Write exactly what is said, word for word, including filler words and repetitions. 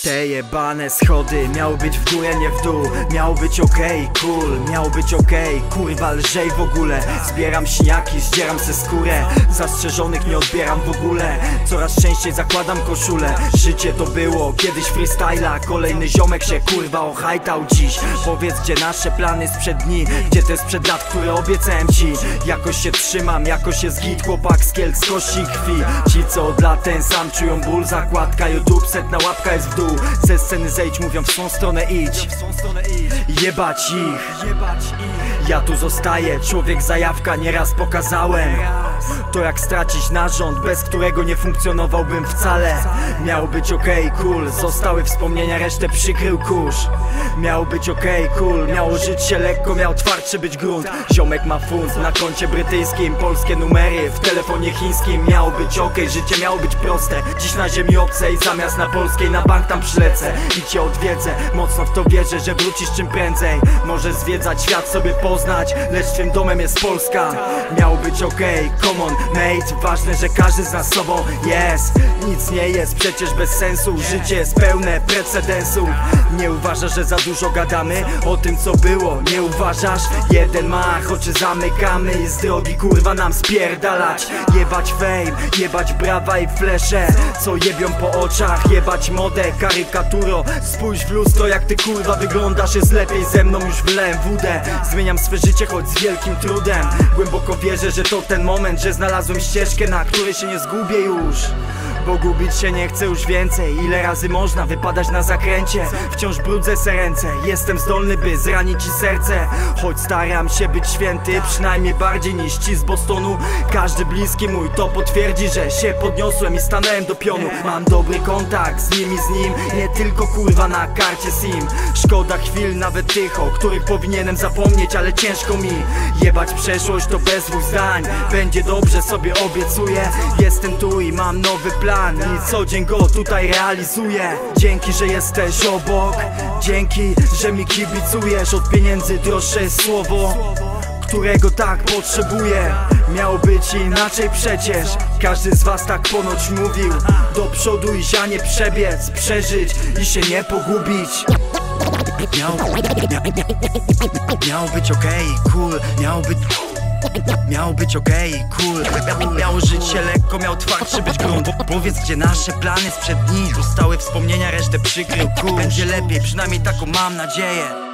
Te jebane schody miały być w górę, nie w dół. Miało być okej, okay, cool, miało być okej, okay. Kurwa, lżej w ogóle. Zbieram siniaki, zdzieram se skórę. Zastrzeżonych nie odbieram w ogóle. Coraz częściej zakładam koszulę. Życie to było kiedyś freestyla. Kolejny ziomek się kurwa ochajtał dziś. Powiedz, gdzie nasze plany sprzed dni, gdzie te sprzed lat, które obiecałem ci. Jakoś się trzymam, jakoś jest git. Chłopak z Kielc, z kości i krwi. Ci co od lat ten sam czują ból. Zakładka YouTube, setna łapka jest w dół. Ze sceny zejdź, mówią w swą stronę idź. Jebać ich. Ja tu zostaję, człowiek zajawka, nieraz pokazałem. To jak stracić narząd, bez którego nie funkcjonowałbym wcale. Miało być okej, okay, cool, zostały wspomnienia, resztę przykrył kurz. Miało być okej, okay, cool, miało żyć się lekko, miał twardszy być grunt. Ziomek ma funt na koncie brytyjskim, polskie numery w telefonie chińskim. Miało być okej, okay, życie miało być proste. Dziś na ziemi obcej, zamiast na polskiej, na bank tam przylecę i cię odwiedzę. Mocno w to wierzę, że wrócisz czym prędzej. Możesz zwiedzać świat, sobie poznać, lecz twym domem jest Polska. Miało być okej, okay, come on mate, ważne, że każdy z nas sobą jest. Nic nie jest przecież bez sensu, życie jest pełne precedensów. Nie uważasz, że za dużo gadamy o tym co było? Nie uważasz? Jeden mach, oczy zamykamy i z drogi kurwa nam spierdalać. Jebać fame, jebać brawa i flesze, co jebią po oczach. Jebać modę, karykaturo, spójrz w lustro jak ty kurwa wyglądasz. Jest lepiej ze mną, już wylałem wódę. Zmieniam swe życie, choć z wielkim trudem. Głęboko wierzę, że to ten moment, że znalazłem ścieżkę, na której się nie zgubię już. Bo gubić się nie chcę już więcej. Ile razy można wypadać na zakręcie? Wciąż brudzę se ręce. Jestem zdolny, by zranić ci serce. Choć staram się być święty, przynajmniej bardziej niż ci z Bostonu. Każdy bliski mój to potwierdzi, że się podniosłem i stanąłem do pionu. Mam dobry kontakt z nimi, z nim, nie tylko kurwa na karcie SIM. Szkoda chwil, nawet tych, o których powinienem zapomnieć, ale ciężko mi jebać przeszłość, to bez dwóch zdań. Będzie dobrze, sobie obiecuję. Jestem tu i mam nowy plan i co dzień go tutaj realizuję. Dzięki, że jesteś obok, dzięki, że mi kibicujesz. Od pieniędzy droższe jest słowo, którego tak potrzebuję. Miało być inaczej przecież, każdy z was tak ponoć mówił. Do przodu iść, a nie przebiec, przeżyć i się nie pogubić. Miało, miało być okej, okay, cool, miało być Miało być okej, okay, cool. Miało żyć się lekko, miał twardszy być grunt. Powiedz, gdzie nasze plany sprzed dni. Zostały wspomnienia, resztę przykrył kurz. Będzie lepiej, przynajmniej taką mam nadzieję.